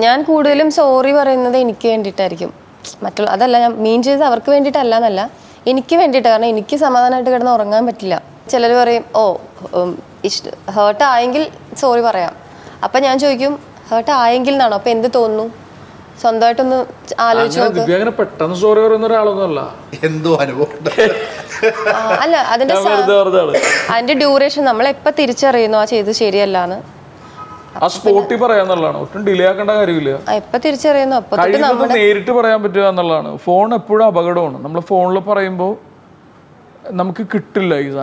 ഞാൻ കൂടുതലും സോറി പറയുന്നത് എനിക്ക് വേണ്ടിയിട്ടായിരിക്കും. മറ്റുള്ള അതല്ല, ഞാൻ മീൻ ചെയ്ത് അവർക്ക് വേണ്ടിയിട്ടല്ല എന്നല്ല, എനിക്ക് വേണ്ടിയിട്ട്. കാരണം എനിക്ക് സമാധാനമായിട്ട് കിടന്ന് ഉറങ്ങാൻ പറ്റില്ല. ചിലർ പറയും ഹേർട്ട് ആയെങ്കിൽ സോറി പറയാം. അപ്പം ഞാൻ ചോദിക്കും ഹേർട്ട് ആയെങ്കിൽ എന്നാണോ? അപ്പം എന്ത് തോന്നുന്നു? സ്വന്തമായിട്ടൊന്ന് ആലോചിച്ച് നോക്ക്. പെട്ടെന്ന് സോറി പറയുന്ന ഒരാളൊന്നുമല്ല. അല്ല, അതിന്റെ ഡ്യൂറേഷൻ നമ്മൾ എപ്പോൾ തിരിച്ചറിയുന്നു ആ ചെയ്ത് ശരിയല്ലാന്ന്. എപ്പോൾ തിരിച്ചറിയുന്നു അപ്പോൾ നേരിട്ട് പറയാൻ പറ്റുക എന്നുള്ളതാണ്. ഫോൺ എപ്പോഴും അപകടമാണ്. നമ്മൾ ഫോണിൽ പറയുമ്പോൾ നമുക്ക് കിട്ടില്ല ഈ